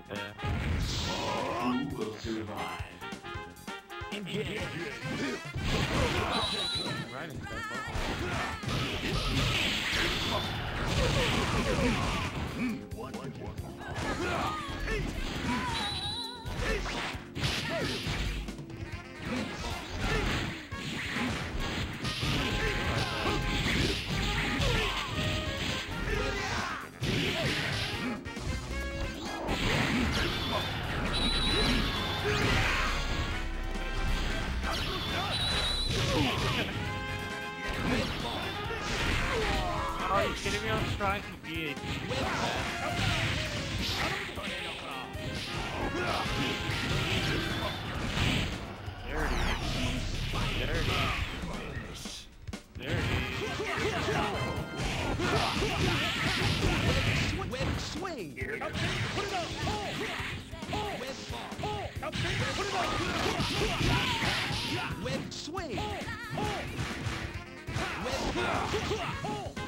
Yeah. Who will survive? Riding stuff. Are you kidding me? I was trying to be a Web swing. Put it up. Web ball. Put it up. Web swing. Web ball.